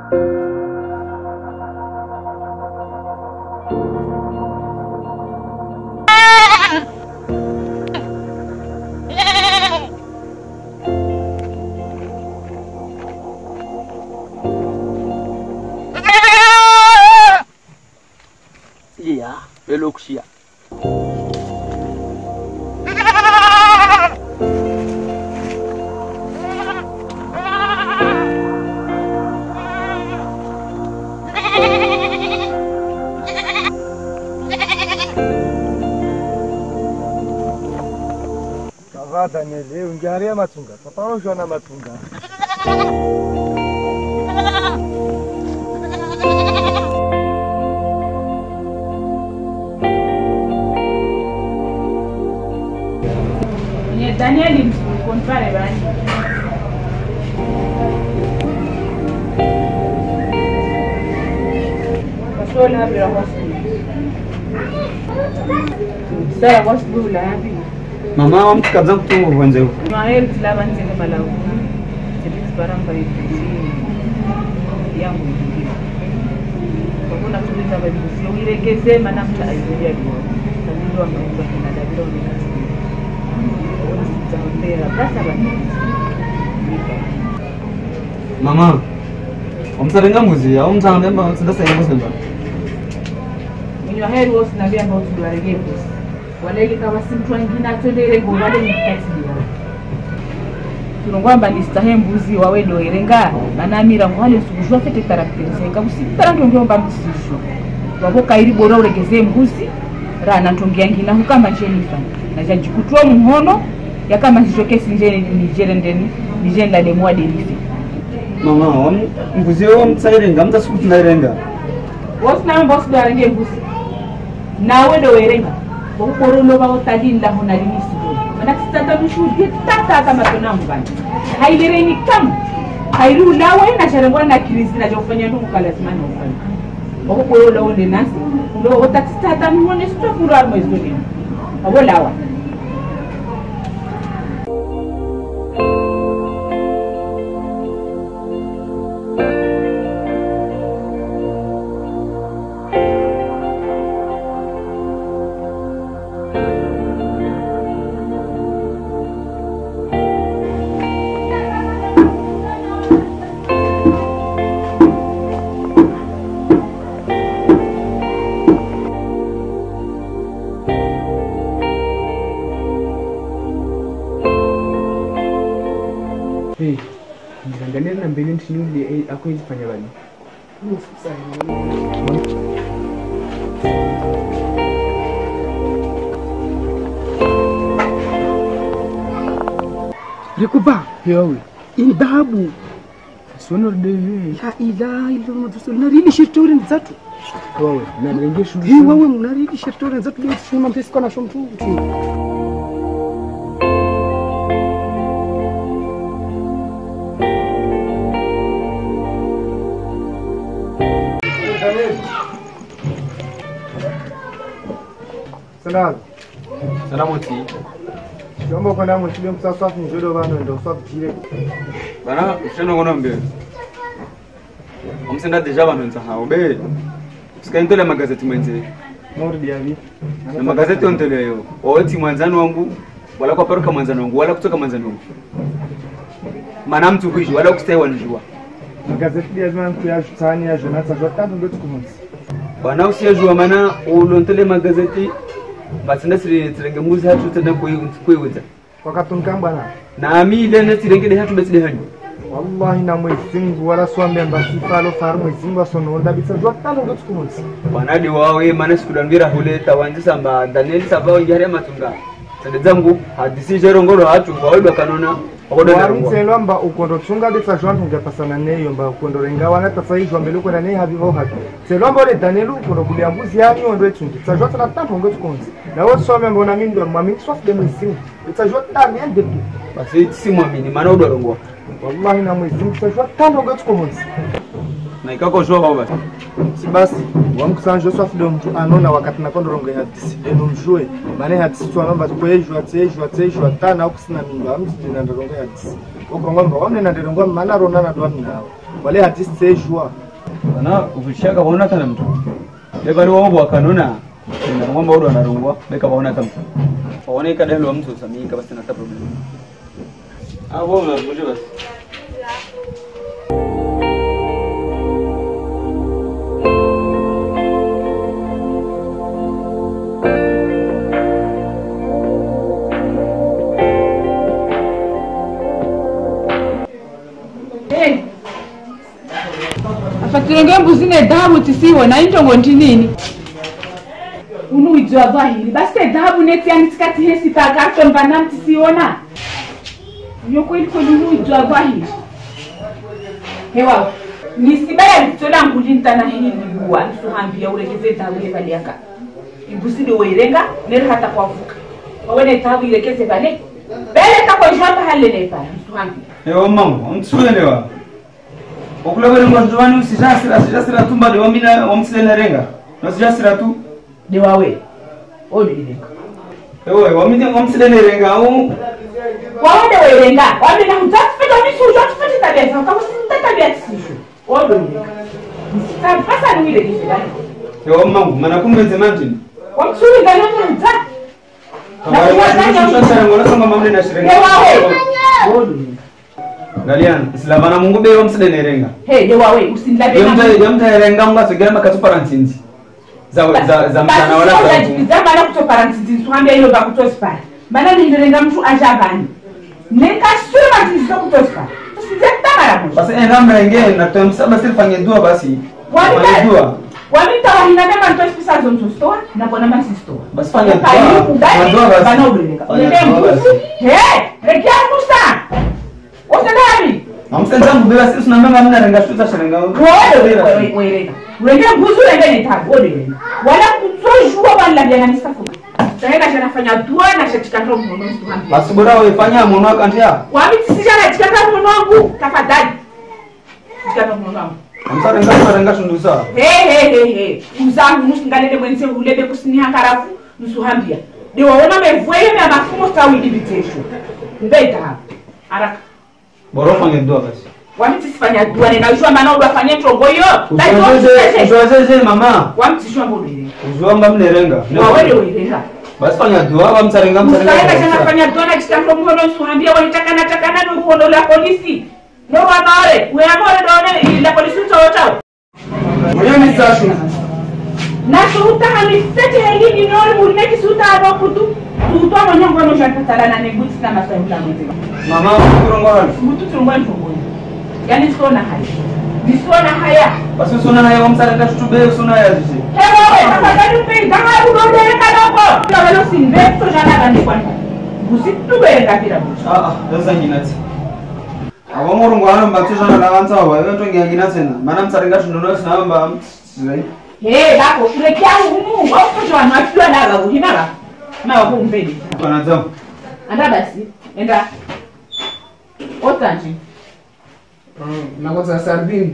Iya, belok siya. Daniel, unjari matunga. Papa jona matunga. Ni Daniel mkonfare bani. Pasola bila hospitali. Sasa hospitali la hapi. Mama wamtu kabza kutungu kwanza huko. Maheri tilaba nzenge malawu. Sisi baramba yangu. Kwa kuna tuliza badi kusiregeze manamta aidia kwa. Ndio ambapo kuna dabiro ni. Mama, umsarenga muzi au msambe mba ndasa yangu sema. Mwenye heri wosi na bia mbao tuwarege bosi. Walele kama si mtu wengine atondele ngomale ni kati ya. Tunongwamba listahe mbuzi wawe ndo irenga manamira ngwale sukujwa fete karakterize kabusi tarange ngomba msisho. Wabo kairi bora uregeze mbuzi rana ntongia ngina hukama Jennifer. Na jajikutwa muhono ya kama sishokesi njere ndeni njenda de mwa delifi. Mama, mbuzi wao mtsairenga mtasukuti ndairenga. Wosi na mbosi ndo arenge mbuzi. Nawe ndo werenga. Bokoro no ba otadinda hona limisi do. Mana kisata mshuhudi tata kama tonangu bani. Hailere ni kam. Hairu lawe na sharengwa na kirisi na jofanya ndo kukalazima na ufanya. Bokoro lawe ne nasi. Ndo otatata mwone stofuru armo izoni. Abo lawa. Ngiangalia na mbele ntinule ako izifanya bani. Rikuba, yawe. Ini dhahabu. Sono dewe. La ilaha illa Allah. Naridi shirtori zatu. Wawe, na nenge shuru. Wawe, naridi shirtori zatu leo shuma mpesko na shomtu. Salamu ti. Jombo kona mo chile msasa ni jodo bano ndo swa tire. Bana, ushano ngona mbe. Omsenda deja bano nsaha obe. Sikaintole magazeti mwenze. Mori diavi. Na magazeti ontele yo. Oti mwanzano wangu wala kwa paruka mwanzano wangu wala kutoka mwanzano wangu. Mana mtu kuishi wala kustai wanjua. Magazeti diavi mtu ya tani ya Jonathan Jota ndo tukumonsi. Bana usiyajua mana ulontele magazeti basenda sirenge muzi hatu tena kuiweza. Wakati nkamba na ami ile na sirenge de hatu beside hanyu. Wallahi na mwezingu wala swambe mbasi falo far mwezingu asono ndabisa Jota ndo tukumonsi. Bana di wawe mana sikudambira hule tawanzi samba Daniel sabao njare matunga. Tende zangu hadisi jero ngoro hatu wawe kanona. Warinselomba ukondo chunga de sajonto ngapasana neyo mba ukondo renga wana tafaishwa mbele uko na nei habivo hatu. Selomba le Daniel ukondo kuliambuzi yani ndo chungi. Sajonto na tampo ngo tukonzi. Na wo some mbona mimi ndo mwamini sof de mwisingu. Sajonto ndani ende tu. Basi si mwamini maana udorongwa. Wallahi na mwisingu sajonto ngo tukonzi. Na ikako shoa baba. Si basi wamkusanje sof de mtu anona wakati na kondo ronga hadisi de nomjue. Maana hadisi tu anamba kwa yejwa tejwa tana ukusina mimba amti na ronga hadisi. ukongomba wamnena ndirongwa mana rona na dwa nawo wale artiste joie na uvishaka waona kana mtu leba ni wao wakanona na ngomba wao wanarongwa beka waona kama waone kadalo mtu samii kama sina problem wao na mmoja basi Afatirenge mbuzine damu tisiwe na intongo ntinini. Unuijwa bahili. Basi damu neti anitikati hesi tagato mbana mtisiona. Yoko iliko unuijwa bahili. Hewa. Nisibaya litola ngulinta na hili buwa. Nisuhambia urekeze damu lebali yaka. Ibusini uirenga. Nere hata kwa fuka. Wawene damu irekeze bale. Bele tako ijwapa halele pa. Nisuhambia. Hewa mamu. Mtsuelewa. Okula bale mwanjwani usijasira tumba de wamina wamsile renga. Nasijasira tu de wawe. Odi renga. Ewe wamina wamsile renga au wawe de werenga. Wamina hutafika misujo tufiti tabia kama sitatabia tisisho. Odi renga. Sita pasa ni ile kisibani. Ewe mamu mana kumbenze manjini. Wamsuri gani mwanza? Kabari wazisho ngona kama mamle na shirenga. De wawe. Odi Galian, Islamana Mungu be wamsile renga. Hey, de wawe usindabe na. Yamta renga mga sogera makatuparantinzi. Za mtana wala kwa. Zamana kutoparantinzi suhambia hilo ba kutospara. Mana nirenga mtu ajabani. Neka sura tizo kutospara. Tusizeta mara moja. Basi ngamrenge na tumsaba sifanye dua basi. Fanye dua. Wamita wahina kama ntoa spisa zonto store na kwa namba store. Basi fanya dua. Dua basi. Bana ubeneka. Hey, rekia musa. Osadari. Amsenza mbela sisi tunambanga mna renga shuta sharenga. Wewe. Renga nguzu renga ni tabu ode. Wala kutojua wala bia na safu. Sasa kanafanya dua na shatika ndo mmono tuhambi. Basi bora wewe fanya mmono wako antia. Wami tisija na chikaka mmono wangu tafadhali. Chikaka mmono wangu. Amsa renga shundusa. He. Uzangu nusingalele mwenze ulebe kusiniha karafu nusuhambia. De waona mevwele na mafumo tawi divitation. Mbeta hapa. Haraka. Bora fanya dua basi. Wamitisifanya dua nenda ujua maana udafanya trongo hiyo. Uzoeze mama. Wamitisishwa mbole. Uzoamba mnerenga. Wawele uirenga. Basi fanya dua wamsarenga. Msarenga fanya dua na chitambo mhono suhambia walitakana na uhono la polisi. No wabare. Weamore doone la polisi utawotao. Mwenye misashu. Na suhuta hamisete hili ni nori murineki suhuta hapa kutu. Suhuta mwenye mgono shantatala na neguti na masayula mwezima. Mama kurongora. Mutu turungwa nchungoni. Yani sona haya. Nisona haya. Basi sona haya wamsarenga shutube sona haya zizi. Hewa tafadhali mpe kama unondele kadoko. Kawelo simbe to jana gani kwani. Busitube ngapira bucho. Sasa nyinati. Awamurungwana mbatuzana na wanza wa wewe tongi nyinati na. Maana msarenga shundono sinamba mtsizai. Bako kurekia humu. Wapo jana akiwa daga kuhimara. Na wapo mpeni. Kana zamu. Anda basi. Enda. Otanji. nakoza sardine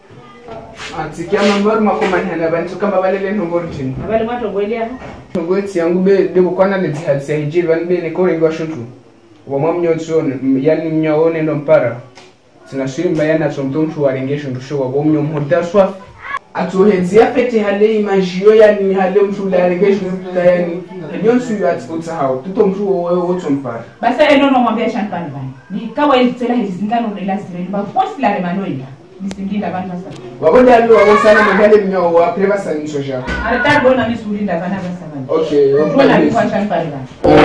atikia mambaru makomani hana bantu kama balele ntongoro chini Abale mwato ngwelea. ntongoti yangu be debo kwana netihadisa hijiri bani be nekore ngwa shutu wamwa mnyotsone yani mnyaone ndo mpara sinashirimba yana chomtontu warengesho ndusho wabo mnyo mhodaswa atuhedzia fete hale imajiyo yani hale mtu la warengesho ndusho yani nyonsu yatutsa hao tuto mtu wewe wotompara Basa eno no mwambia champagne bani. Ni kawa ilitela hizingano na ilazire ba post la remanoida. Nisinginda bani basa. wabonde alu wabosana mngale mnyo wa preva sanisho ja Arata bona nisulinda bana basa bani. okay Bona ni kwa champagne bani.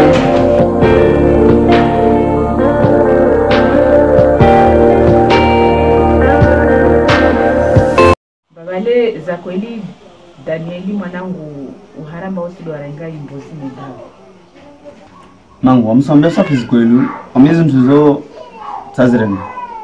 Babale za kweli Danieli mwanangu uharamba usido warenga imbozi mbavu. Mangu amsombe safi zikwelu. Amezi mtuzo tazirema.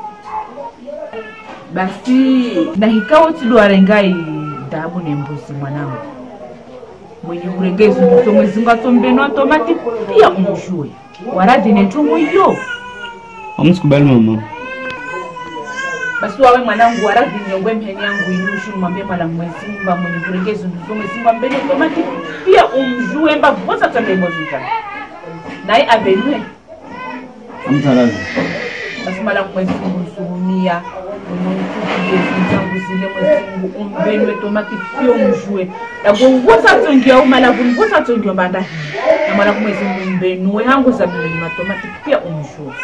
Basi na hikao usido warenga dabu ni mbozi mwanangu. Mwenye uregezi msomwe zinga tombeno automati pia umshue. Waradi netungu hiyo. Amsikubali mama. Basi wawe mwanangu waradi nyongwe mpeni yangu inushu mwambie mwana mwezi mba mwenye uregezi msomwe zinga mbele automati pia umshue mba vosa tambe mbozi. Nai abenwe. Amtarazi. basimala mwezi msumia zangu zile mwezi umbenwe tomati pio mjue la gongosa tongia au mala gongosa tongia banda na mala mwezi umbenwe hangu za bilima tomati pia umjue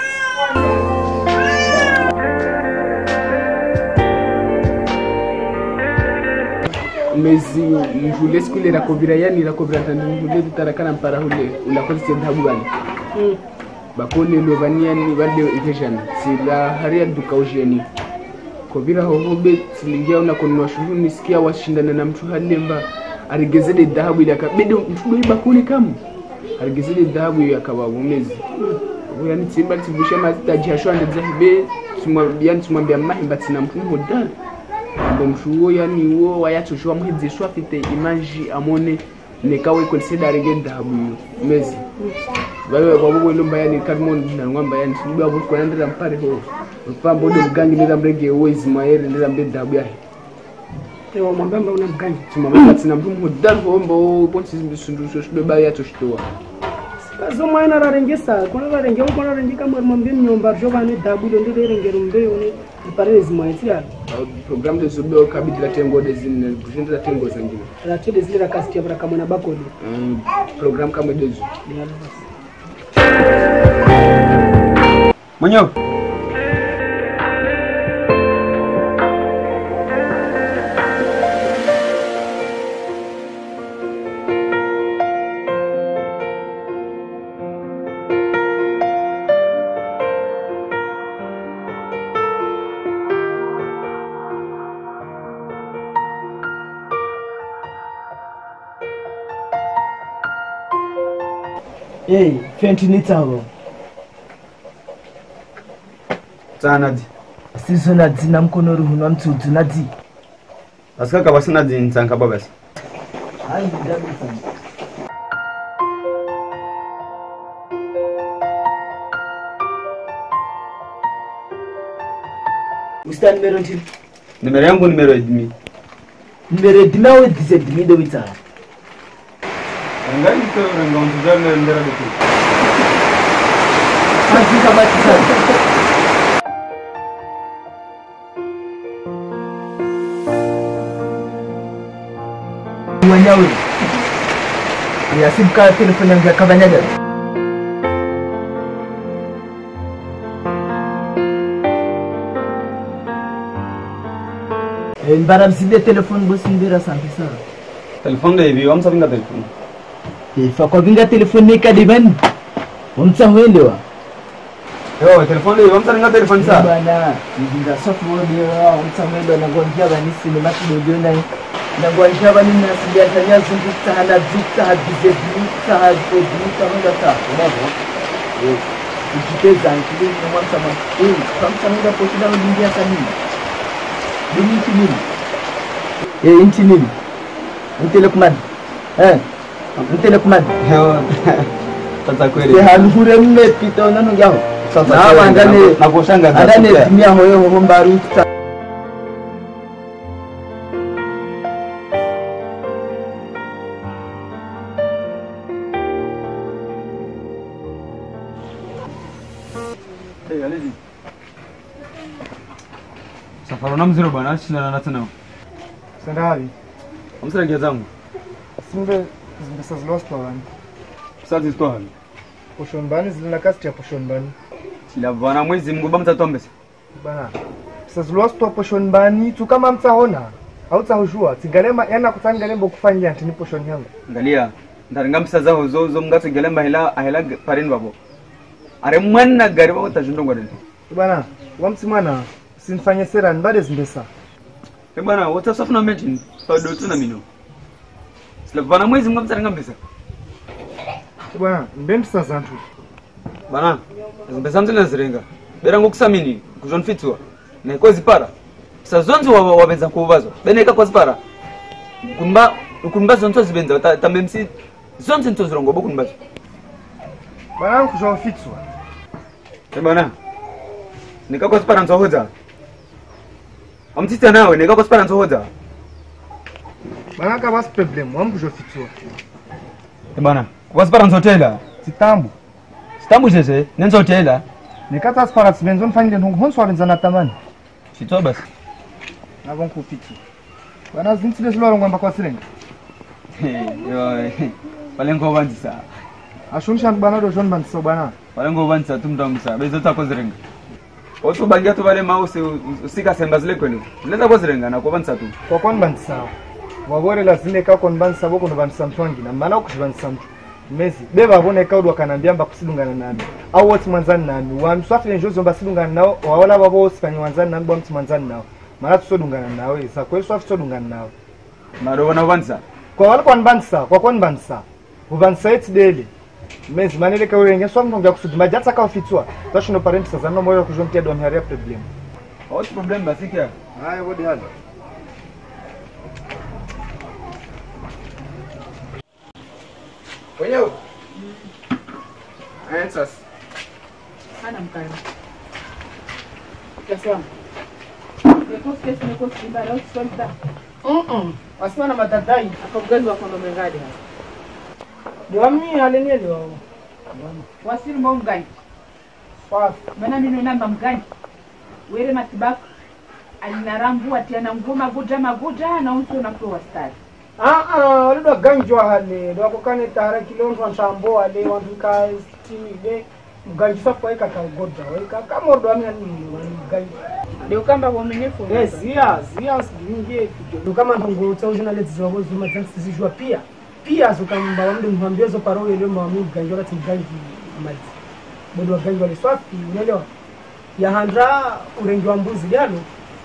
mezi mjule skule la kobira yani la kobira tani mjule tarakana mpara hule ulakozi ndabu bani bakole lovania ni bade etation sila haria duka ujeni kobira hohobe silingia una kunwa shughuli nisikia washindana na mtu halemba arigezele dhahabu ile akabedo mtu ndo bakole kama arigezele dhahabu ile akawa mumezi yani timba tibusha mazitaji hashwa ndazabe tumwambia mahimba tina mtu hodari ndo mshuo yani uo wayatoshwa muhedzeshwa afite image amone nekawe consider again dhahabu mezi bawe kwabo lomba yani kadmon na ngamba yani sibu abo kwa ndira mpare ho mpambo ndo mgangi ndira mrege wezi maere ndira mbe dhahabu yahe ewa mwambamba una mgangi tumama tina mtu hodari hombo ponti sundu shdo ba yatoshtoa kazo mwana rarengesa kuna rarenge kuna rarenge kama mwambie nyomba joba ni dhahabu ndo ndire rengero mbe one parezi mwaitira program de zobe kabidi la tengo de zine kujenda la tengo zangine la tede zile la kastia para kama na bakodi program kama dezo Manyo. Hey, fenti nitabo. Tsanadi. Sizo na dina mkono ruhunwa mtutu na di. Asika kabasina di ntanka babasi. Ai ndabu sana. Usta numero ndi. Numero yangu numero 10. Numero 10 au 10 do wita. Ngai to ranga unzana ndera do. Kazi kama tsana. Wanyawe. Ya simka telefoni yangu ya kabanyada. Mbara msinde telefoni bosi ndira santi sana. Telefoni de hivi wamsa vinga telefoni. Kwa vinga telefoni kadiban. Wamsa huelewa. Yo telefoni de wamsa vinga telefoni sa. Bana, vinga software ndio wamsa huelewa na gonjia bani sinema kidogo na na gonjia bani na sidia tanya zungu tahala zukta hadize zukta hadize zukta mwenda ta. Unapo. Ukiteza nkili na wamsa mwa. Wamsa mwenda poshida mwingia sanini. Inti nini? Inti nini? Inti Lukman. Inti Lukman. Tata kweli. Se halure mme pito nanu yao. Sasa ndane na kushanga za. Ndane timia hoyo ho mbaru tuta. Hey, Alizi. Safari na mziro bana shina na tena. Senda habi. Amsira gezangu. Simbe zimbesa zilost bani. Sasa sto hali. Poshon bani zilina kasti ya poshon bani. Sila bana mwezi mgoba mtatombesa. Bana. Sasa zilost poshon bani tu kama mtahona. Au tahujua tigalema yana kutangalembo kufanya ntini poshon yangu. Angalia. Ndaringa msa zao zozo mgato gelemba hela parin babo. Are mwana gari babo tajundo ngwadeni. Bana, wamsimana sinfanye sera mbade zimbesa. Bana wata safuna mention. Pado tuna mino. Sila bana mwezi mgoba mtaringa mbesa. Bana, mbembi sasa ntu. Bana, zimbesa mtena zirenga. Bera ngokusamini kujonfitwa. Na kozi para. Sasa zonzo wabenza kubazo. Beneka kozi para. Kumba zonzo zibenza tambemsi zonzo nto zirongo bokumbazo. Bana kujonfitwa. Bana. Nika kozi para nzohoza. Amtita nawe nika kozi para nzohoza. Bana ka bas problem, wam kujonfitwa. Bana, kozi para nzotela. Sitambu. Sitambu sese, nenzotela. nikata spara simenzo mfanyile ntungu honso walinzana tamani Chitoa basi. navon kupiti bana zintsile zilo ngamba kwa sirenga Yo. Palengo banza. ashunisha bana do John banso bana Palengo banza tumdangu sa. Bezo ta kozirenga. Otu bangia tu vale mause usika semba zile kwenu. Leza kozirenga na kwa banza tu. kwa kon bansa wabore lazime ka kon bansa boko no bansa mtwangi na maana kushbansa mtu mezi beba bone kaudwa kanambia mba kusidungana nami au wote mwanzani nami wa mswafi njozo mba sidungana nao wala babo usifanye mwanzani nami bwa mwanzani nao mara tusodungana nawe sa kwa swafi tusodungana nawe Maro wana banza. kwa wale kon bansa kwa kon bansa ubansa eti dele mezi manele ka urenge swafi ngonga kusudi majatsa ka ofitwa tashino parents sasa no moyo kujomtia do mharia problem Auto problem basi kia. haya wodi hali Wenyewe. Answers. Hana mkali. Kiasi wangu. Yekosi kesi nekosi kimbara au kiswalita. Wasiwana matadai. Akaugali wako ndo mengadi hapa. Diwami alenieli wao. Wasiru mwa mgani. Swafi. Mana mino namba mgani. Were matibaku. Alinarambu atiana nguma maguja na unso na kwa wastari. Walido ganjwa hale. Dwa kukane tara kilondu wa nshambo hale. Wanduka stile. Mganji safu waika kaugoda. Waika kama ordo wami hali mganji. Leo kamba wamenyefu. Zia usigingie. Ndio kama ndongo utaujuna lezi ziwago zuma zansi zijua pia. Pia zukamba wamde mhambiezo parole leo mwamu mganji wakati mganji maji. Bodo wa ganji wale swafi. Unaelewa? Ya handra urengi wa mbuzi jalo.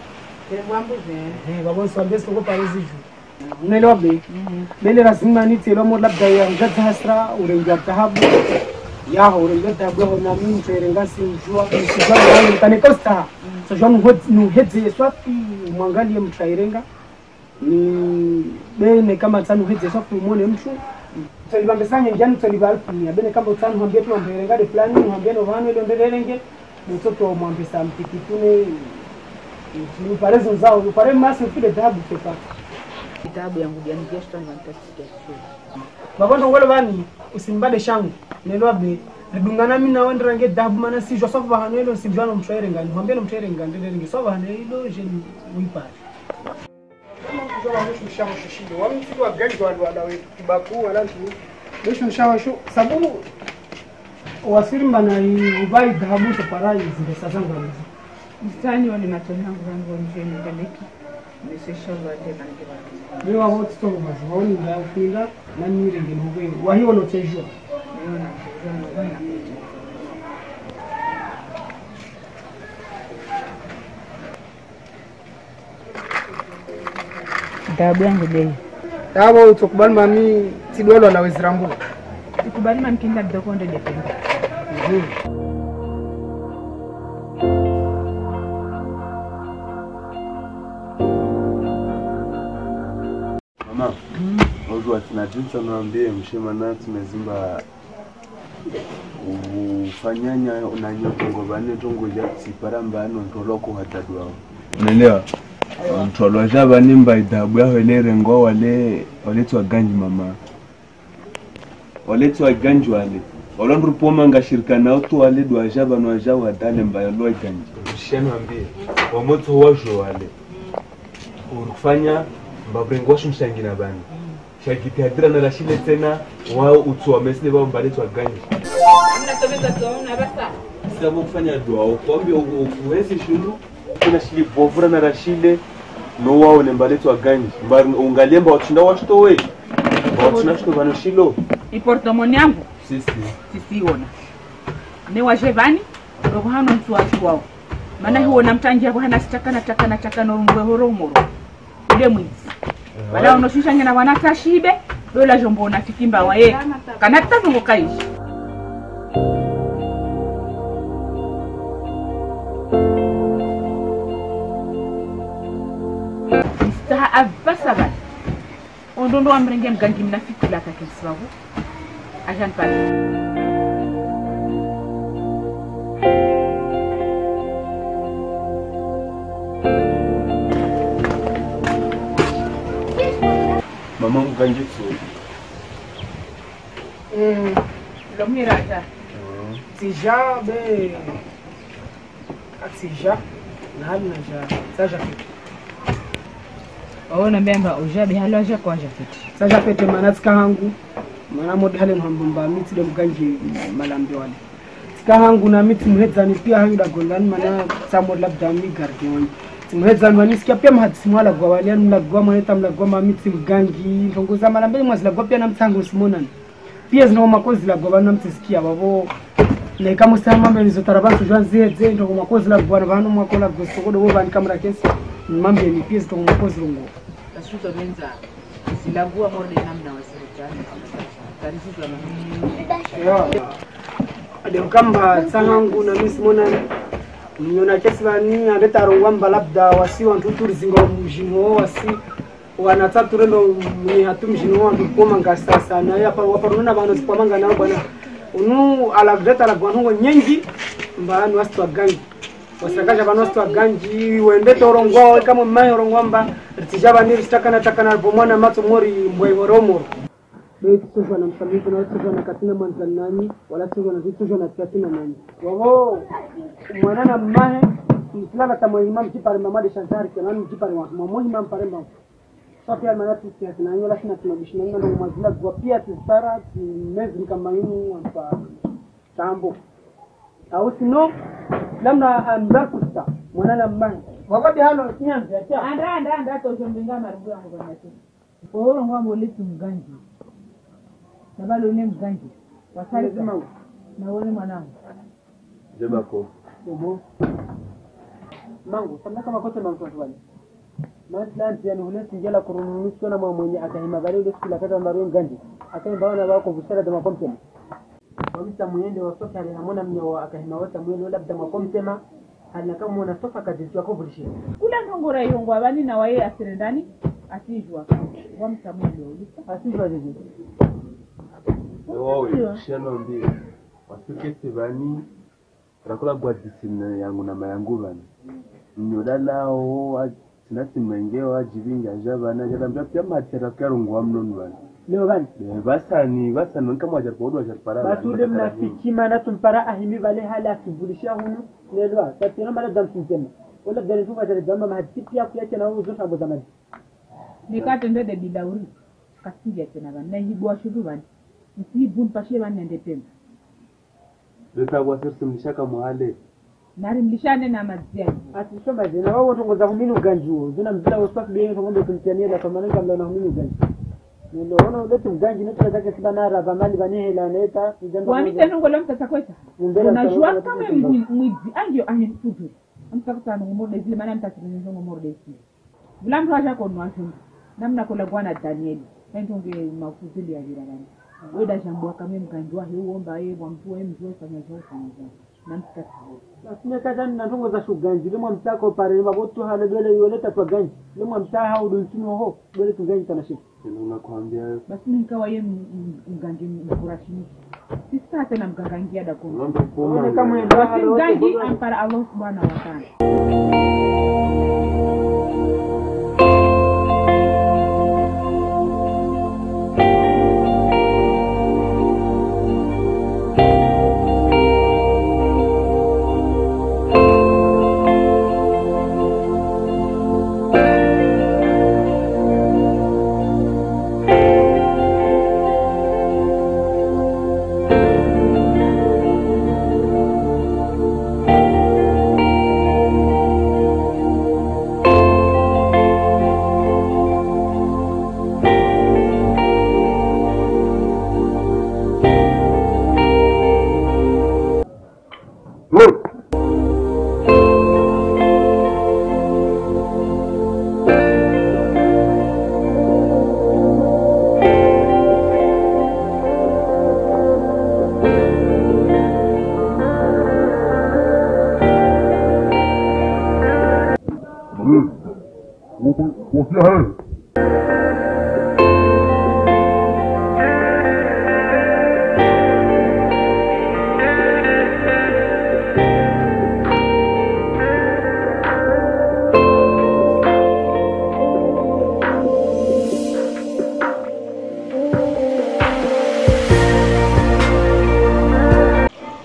Wabonsi wambesi koko parezi juu. Unaelewa be? Bele lazima nitelo mo labda ya ngaza hasra urengi wa dhahabu. Ya urengi wa dhahabu ya na mimi mterenga simjua. Msijua wale kanekosta. So jua nuhedze swafi mwangalie mtairenga. Ni bene kama tanu hedze swafi muone mtu. Tulibambesanya njani tulibalfu ya bene kama utanu mwambie tu mterenga de fulani mwambie no vano ile nderenge. Mtoto mwambesa mtikitune ni parezo zao ni pare masi kile dhahabu kepa Kitabu yangu jani gesto ni fantastic. mabondo wale bani usimbade shangu nelo be ridungana mimi na wende range dhahabu mana si jo sofa hanelo si jwana mtwaire ngani mwambie mtwaire ngani ndenge sofa hanelo je wipa kama kujua mwisho shangu shishindo wao mtu wa gari wala kibaku wala tu mwisho shangu sababu wasiri mbana ubai dhahabu to parai zile sasa ngani Mstani wale matoni yangu rangu nje ndeleki. Nisesha wate kanike. Mimi wa wote to mazioni ndio kupinga na nire ngenowe. Wa hiyo notejua. Dabu yangu bei. Dabu utukubali mami tidolo na wezirambu. Ukubali mamkinda dokonde depende. Mama, ozo atinajinsa naambie mshema na tumezimba ufanyanya na nyotongo bane tongo ya tsiparamba ano ntoloko hatadu wao. Unaelewa? Ntolwa jaba nimba idabu yao ile rengo wale twa ganji mama. Wale twa ganji wale. Olondru poma ngashirika nao tu wale dwa jaba no jawa dale mba lo ganji. Mshema ambie wa moto wajo wale. Urufanya mbabrengoshi mshangina bani shagitadira na rashile tena wao utuwa mesle wao mbaletu wa ganji Mnatobeza tuona basa. sasa kufanya dua ukwambia uwezi shuru kuna shili bovura na rashile no wao ne mbaletu wa ganji mbar ungalemba wachinda wachito we wachina chito bano shilo Iportomoni yangu sisi ona. Ne wajevani roho hano mtu wao. Maana huona mtangi hapo hana taka no ngwe moro. Ule mwizi. Wala unoshisha ngena wanata shibe dola jombo na fikimba wae. Kanata tungo kaishi. Mstaha abasaba. Ondondo amrenge mgangi mnafiki la kakisibabu. Ajan pale. mama mkanjitsu Lo mira ya. Tija be atija na hali na saja fete waona mbemba ujabi halo aja kwa jafeti saja fete manatsika hangu mana modi hale nhambomba miti de mganji malambe wale tsika hangu na miti mhedzani pia hayuda golani mana samod labda mi gardi wani mhedzani wani sikia pia mhadsimwala gwa wali anu mlagwa mwaneta mlagwa mamiti mganji tongoza malambe mwazilagwa pia na mtango simonani pia zina makozi la gwa na mtisikia babo na kama sama mambo nizotarabantu jwanziedze ndo makozi la gwa bana mwakola gosokodo bo bani kamera kesi mambo ni pia zito makozi lungo asuto benza silagua morde namna wasirikani tarifu la mimi ndio kamba tsangu na mimi simona niona kesi bani aleta rongwamba labda wasi wantu turizinga mujimo wasi wanatatu rendo ni hatumjino wantu koma ngasa sana hapa waparuna bana sipamanga nao bwana unu alagdeta la gwanongo nyengi mbanu wastu wa ganji wasakaja bana wastu wa ganji wende torongwa kama mmayo rongwamba ritijaba ni ristakana takana bomwana mato mori mbwemoromo beti tujwa na msamiku na tujwa na katina manzanani wala tujwa na tujwa na katina nani wao mwana na mmahe mslala kama imam kipare mamadi shantari kana kipare wa mmoja imam pare mbao safi ya manati ya tunanyo lakini tunabishana na mwazila kwa pia tsara mezi kama yini wampa tambo au sino lamna andakusta mwana mman wakati hano kinyanza cha anda to jombinga marubu yangu kwa nati oro ngwa letu mganji na bado ni mganji wasali kama na wale mwanangu jebako bobo mango samaka makote mango twani Matlanti ya nuhuleti njela kurununisho na mwenye akahima gari kila kata mbaru ngandi akahima na wako vushara dama komtema wamita mwenye wa sofa ya hamona mnyo akahima wata mwenye labda makomtema hana kama mwana sofa kazi yako vushira kula ngongora yongo abani na wae asirendani asijwa wamta mwenye asijwa hivi wao shano mbili wasikete bani rakula kwa disina yangu na mayangu bani nyodalao sinati mengewa jivinga jabana jadambia pia matera karungwa mnono bana leo gani basani kama wajarpodo wajarpara batude mnafikima na tumpara ahimi vale hala kibulisha hunu leo tatena mala damtema wala gani tu wajar dama mahatipi ya kuacha na uzo sabo zamani nikate ndede bilauri kasija tena bana na hibwa shudu bana msibun pashe bana ndende tena leta kwa sisi mshaka mwale nari mlishane na maziani atisoma zina wao tongoza huminu ganju zina mzila wasaf bien ngombe kumtiania la kama nanga mla na huminu ganju ndio ona ndio ganju ndio zake sibana raba mali bane la neta kwa mimi tena ngolo mtasakweta unajua kama mwizi anjo ahinfutu mtakuta ngombe zile maana mtakinyonga ngombe zile bulamtu acha kwa mwanzo namna kula bwana Daniel ndio nge mafuzili ya jirani weda shambua kama mkanjwa hiyo omba yeye mtu mzee fanya zote namtaka asime kata na ndongo za shuganji limwa mtako pare maboto hala dole yoleta kwa ganji limwa mtaha uduntuno ho dole tuganji tanashika unakwambia basi nikawa yeye mganji mkurashini sisa tena mkangangia da kwa kama ndio mganji ampara Allah subhanahu wa ta'ala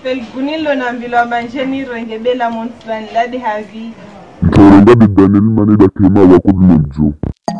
Felgunilo na mbilo manjeni renge bela monstran ladi havi. Mtorenga de Daniel Maneda kema wako mjo.